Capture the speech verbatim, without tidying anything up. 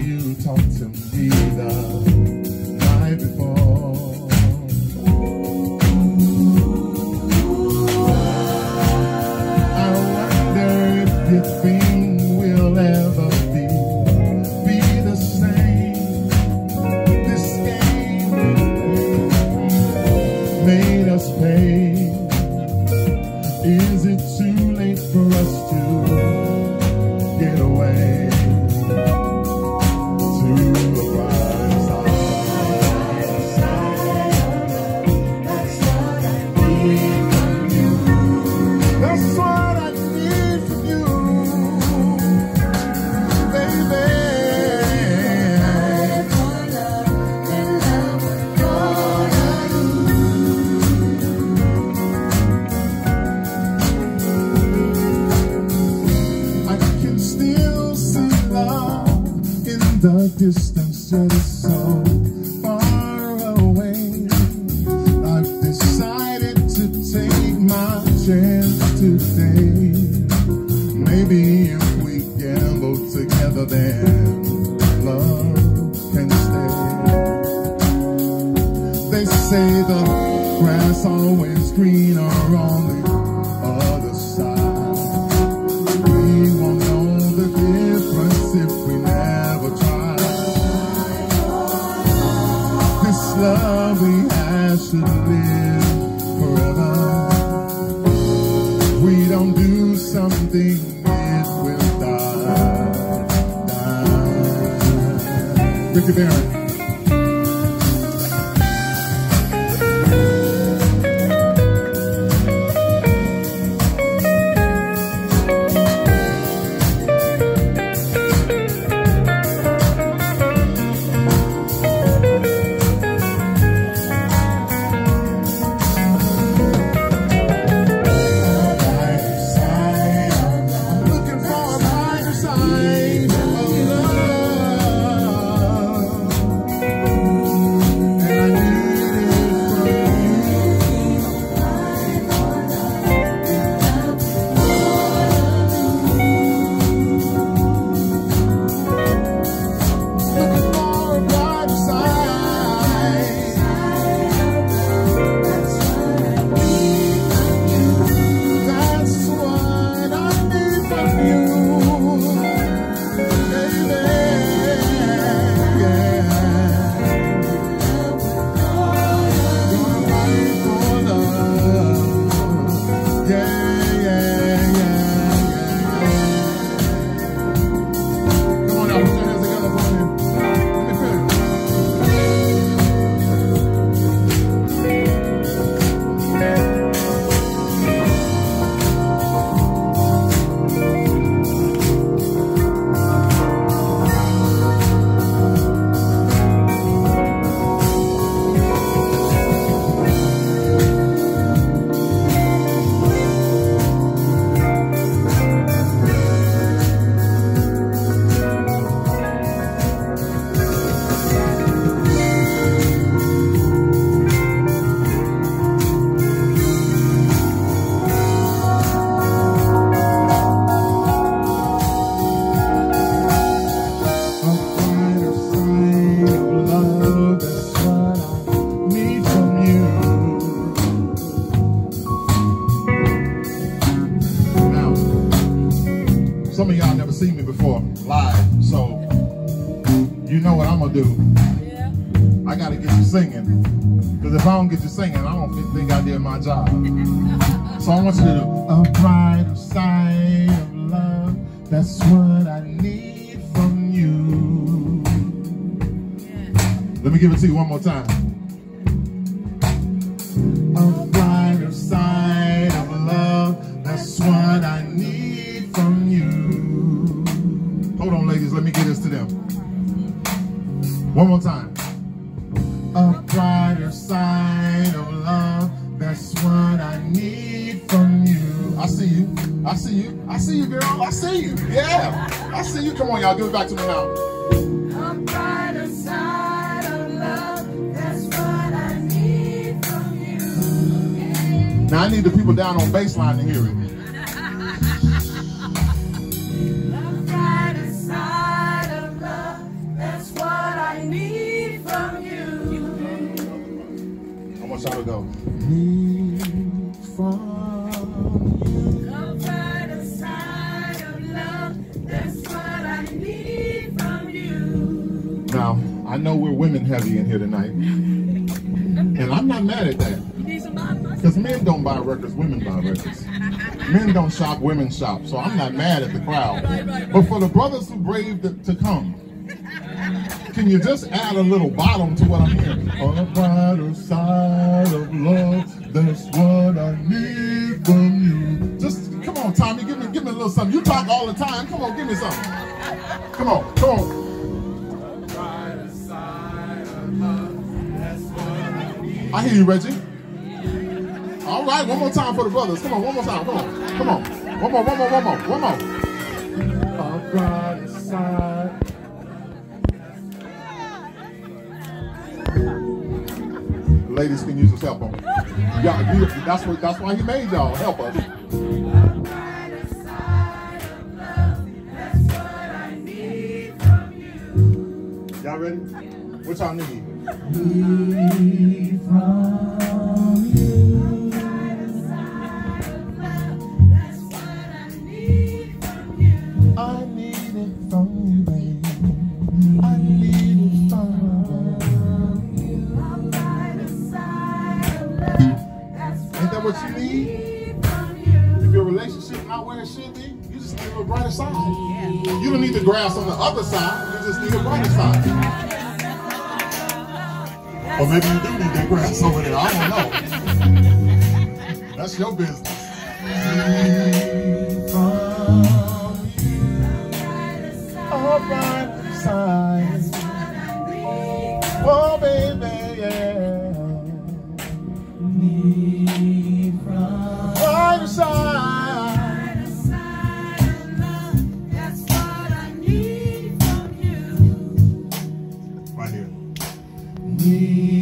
you talked to me the night before. I wonder if you think we'll ever be, be the same. This game made us pay. Is it too late for us to get away to a brighter side? That's what I need from you. That's what I need from you, baby. The distance that is so far away. I've decided to take my chance today. Maybe if we gamble together, then love can stay. They say the grass always greener on the other side. We won't know the difference if we never try. Love we have should live forever. We don't do something, it will die, die. Ricky Barron. Some of y'all never seen me before live, so you know what I'm gonna do. Yeah. I gotta get you singing, because if I don't get you singing, I don't think I did my job. So I want you to do a brighter side of love. That's what I need from you. Yeah. Let me give it to you one more time. A brighter side of love. That's what I need from you. Hold on, ladies. Let me get this to them. One more time. A brighter side of love. That's what I need from you. I see you. I see you. I see you, girl. I see you. Yeah. I see you. Come on, y'all. Give it back to me now. A brighter side of love. That's what I need from you. Now, I need the people down on baseline to hear it. A brighter side of love. need from you. I want y'all to go. Need from Come right aside of love. That's what I need from you. Now, I know we're women heavy in here tonight. And I'm not mad at that. Because men don't buy records, women buy records. Men don't shop, women shop. So I'm not mad at the crowd. But for the brothers who brave to, to come, can you just add a little bottom to what I'm hearing? On the brighter side of love, that's what I need from you. Just, come on, Tommy, give me, give me a little something. You talk all the time. Come on, give me something. Come on, come on. I hear you, Reggie. All right, one more time for the brothers. Come on, one more time. Come on, come on. One more, one more, one more, one more. Our brighter side. Ladies can use his help on me. Y'all, that's what. That's why he made y'all help us. Y'all ready? What y'all need? Need from you. I need it from you, baby. I need it from you. Ain't that what you need? If your relationship not where it should be, you just need a brighter side. You don't need the grass on the other side. You just need a brighter side. Or maybe you do need that grass over there. I don't know. That's your business. All right side. Oh, baby, yeah. Need from right side. That's what I need from you. Right here. Need